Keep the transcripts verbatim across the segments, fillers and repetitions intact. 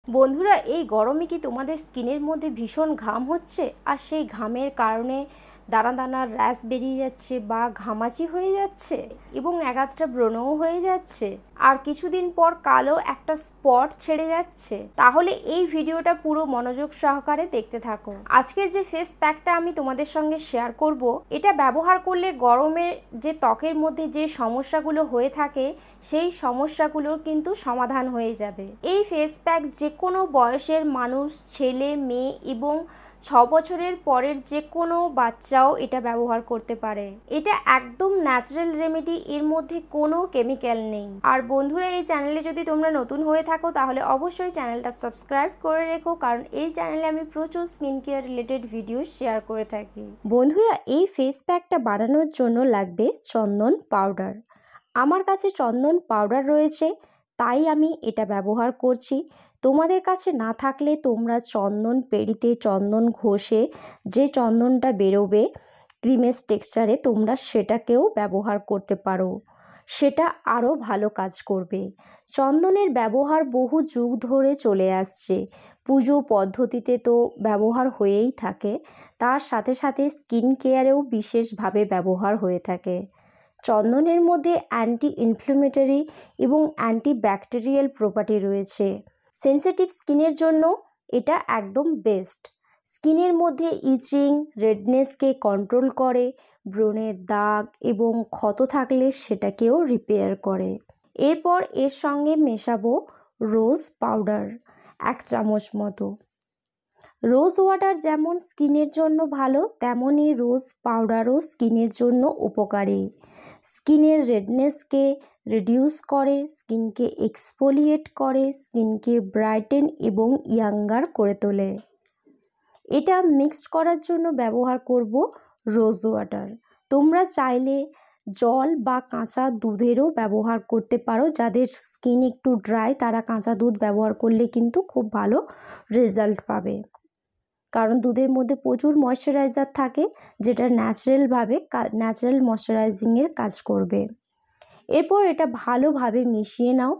বন্ধুরা, এই গরমে কি তোমাদের স্কিনের মধ্যে ভীষণ ঘাম হচ্ছে আর সেই ঘামের কারণে দানা দানা র্যাশ বেরিয়ে যাচ্ছে বা ঘামাচি হয়ে যাচ্ছে এবং এক আধটা ব্রণও হয়ে যাচ্ছে আর কিছুদিন পর কালো একটা স্পট ছেড়ে যাচ্ছে? তাহলে এই ভিডিওটা পুরো মনোযোগ সহকারে দেখতে থাকো। আজকের যে ফেস প্যাকটা আমি তোমাদের সঙ্গে শেয়ার করব, এটা ব্যবহার করলে গরমে যে ত্বকের মধ্যে যে সমস্যাগুলো হয়ে থাকে সেই সমস্যাগুলোর কিন্তু সমাধান হয়ে যাবে। এই ফেস প্যাক যে কোনো বয়সের মানুষ, ছেলে মেয়ে এবং ছ বছরের পরের যে কোনো বাচ্চাও এটা ব্যবহার করতে পারে। এটা একদম ন্যাচারাল রেমেডি, এর মধ্যে কোনো কেমিক্যাল নেই। আর বন্ধুরা, এই চ্যানেলে যদি তোমরা নতুন হয়ে থাকো তাহলে অবশ্যই চ্যানেলটা সাবস্ক্রাইব করে রেখো, কারণ এই চ্যানেলে আমি প্রচুর skin care related video share করে থাকি। বন্ধুরা, এই ফেস প্যাকটা বানানোর জন্য লাগবে চন্দন পাউডার। আমার কাছে চন্দন পাউডার রয়েছে, তাই আমি এটা ব্যবহার করছি। তোমাদের কাছে না থাকলে তোমরা চন্দন পেড়িতে, চন্দন ঘষে যে চন্দনটা বেরোবে ক্রিমের টেক্সচারে, তোমরা সেটাকেও ব্যবহার করতে পারো। সেটা আরও ভালো কাজ করবে। চন্দনের ব্যবহার বহু যুগ ধরে চলে আসছে, পুজো পদ্ধতিতে তো ব্যবহার হয়েই থাকে, তার সাথে সাথে স্কিন কেয়ারেও বিশেষভাবে ব্যবহার হয়ে থাকে। চন্দনের মধ্যে অ্যান্টি ইনফ্ল্যামেটরি এবং অ্যান্টি ব্যাকটেরিয়াল প্রপার্টি রয়েছে। সেনসিটিভ স্কিনের জন্য এটা একদম বেস্ট। স্কিনের মধ্যে ইচিং, রেডনেসকে কন্ট্রোল করে, ব্রণের দাগ এবং ক্ষত থাকলে সেটাকেও রিপেয়ার করে। এরপর এর সঙ্গে মেশাবো রোজ পাউডার এক চামচ মতো। রোজ ওয়াটার যেমন স্কিনের জন্য ভালো, তেমনই রোজ পাউডারও স্কিনের জন্য উপকারী। স্কিনের রেডনেসকে রিডিউস করে, স্কিনকে এক্সফোলিয়েট করে, স্কিনকে ব্রাইটেন এবং ইয়াঙ্গার করে তোলে। এটা মিক্সড করার জন্য ব্যবহার করব রোজ ওয়াটার। তোমরা চাইলে জল বা কাঁচা দুধেরও ব্যবহার করতে পারো। যাদের স্কিন একটু ড্রাই তারা কাঁচা দুধ ব্যবহার করলে কিন্তু খুব ভালো রেজাল্ট পাবে, কারণ দুধের মধ্যে প্রচুর ময়শ্চারাইজার থাকে, যেটা ন্যাচারালভাবে ন্যাচারাল ময়শ্চারাইজিংয়ের কাজ করবে। এরপর এটা ভালোভাবে মিশিয়ে নাও।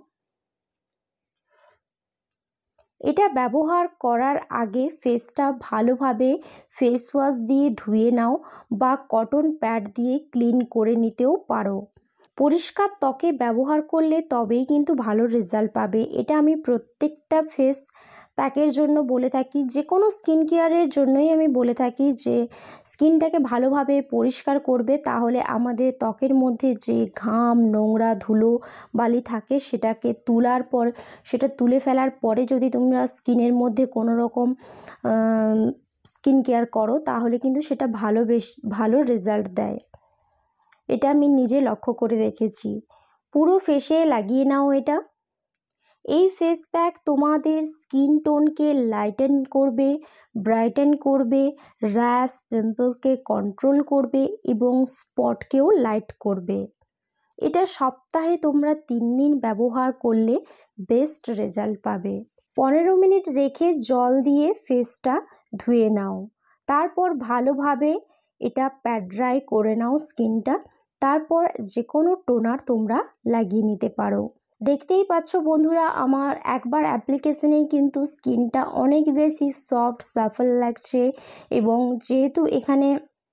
এটা ব্যবহার করার আগে ফেসটা ভালোভাবে ফেস ওয়াশ দিয়ে ধুয়ে নাও বা কটন প্যাড দিয়ে ক্লিন করে নিতেও পারো। পরিষ্কার ত্বকে ব্যবহার করলে তবেই কিন্তু ভালো রেজাল্ট পাবে। এটা আমি প্রত্যেকটা ফেস প্যাকের জন্য বলে থাকি, যে কোনো স্কিন কেয়ারের জন্যই আমি বলে থাকি যে স্কিনটাকে ভালোভাবে পরিষ্কার করবে, তাহলে আমাদের ত্বকের মধ্যে যে ঘাম, নোংরা, ধুলো বালি থাকে সেটাকে তোলার পর সেটা তুলে ফেলার পরে যদি তোমরা স্কিনের মধ্যে কোনো রকম স্কিন কেয়ার করো তাহলে কিন্তু সেটা ভালো বেশ ভালো রেজাল্ট দেয়। এটা আমি নিজে লক্ষ্য করে রেখেছি। পুরো ফেসে লাগিয়ে নাও এটা। এই ফেস প্যাক তোমাদের স্কিন টোনকে লাইটেন করবে, ব্রাইটেন করবে, র্যাশ, পিম্পলকে কন্ট্রোল করবে এবং স্পটকেও লাইট করবে। এটা সপ্তাহে তোমরা তিন দিন ব্যবহার করলে বেস্ট রেজাল্ট পাবে। পনেরো মিনিট রেখে জল দিয়ে ফেসটা ধুয়ে নাও। তারপর ভালোভাবে এটা প্যাড ড্রাই করে নাও স্কিনটা। তারপর যে কোনো টোনার তোমরা লাগিয়ে নিতে পারো। দেখতেই পাচ্ছ বন্ধুরা, আমার একবার অ্যাপ্লিকেশনেই কিন্তু স্কিনটা অনেক বেশি সফট সাফল লাগছে, এবং যেহেতু এখানে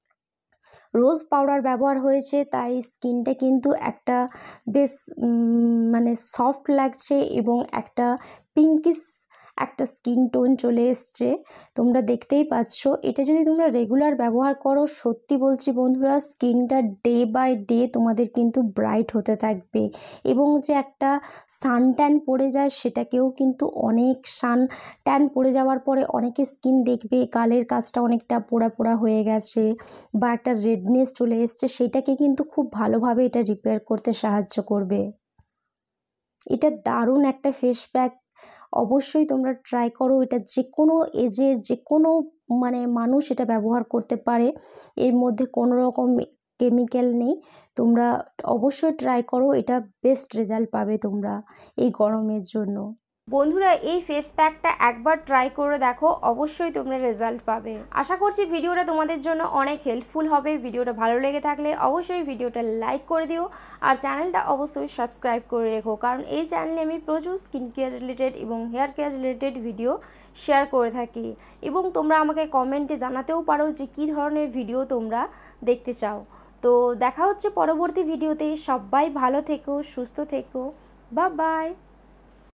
রোজ পাউডার ব্যবহার হয়েছে তাই স্কিনটা কিন্তু একটা বেশ মানে সফট লাগছে এবং একটা পিঙ্কিশ একটা স্কিন টোন চলে এসছে। তোমরা দেখতেই পাচ্ছ। এটা যদি তোমরা রেগুলার ব্যবহার করো, সত্যি বলছি বন্ধুরা, স্কিনটা ডে বাই ডে তোমাদের কিন্তু ব্রাইট হতে থাকবে, এবং যে একটা সান ট্যান পড়ে যায় সেটাকেও কিন্তু অনেক সান ট্যান পড়ে যাওয়ার পরে অনেকের স্কিন দেখবে গালের কাছটা অনেকটা পোড়া পোড়া হয়ে গেছে বা একটা রেডনেস চলে এসছে, সেটাকে কিন্তু খুব ভালোভাবে এটা রিপেয়ার করতে সাহায্য করবে। এটা দারুণ একটা ফেস প্যাক, অবশ্যই তোমরা ট্রাই করো। এটা যে কোনো এজের যে কোনো মানে মানুষ এটা ব্যবহার করতে পারে, এর মধ্যে কোনো রকম কেমিক্যাল নেই। তোমরা অবশ্যই ট্রাই করো, এটা বেস্ট রেজাল্ট পাবে তোমরা এই গরমের জন্য। বন্ধুরা এই ফেস প্যাকটা একবার ট্রাই করে দেখো, অবশ্যই তোমরা রেজাল্ট পাবে। আশা করছি ভিডিওটা তোমাদের জন্য অনেক হেল্পফুল হবে। ভিডিওটা ভালো লেগে থাকলে অবশ্যই ভিডিওটা লাইক করে দিও আর চ্যানেলটা অবশ্যই সাবস্ক্রাইব করে রেখো, কারণ এই চ্যানেলে আমি প্রচুর স্কিন কেয়ার রিলেটেড এবং hair care related video share করে থাকি। এবং তোমরা আমাকে কমেন্টে জানাতেও পারো যে কী ধরনের ভিডিও তোমরা দেখতে চাও। তো দেখা হচ্ছে পরবর্তী ভিডিওতে। সবাই ভালো থেকো, সুস্থ থেকো, বাই বাই।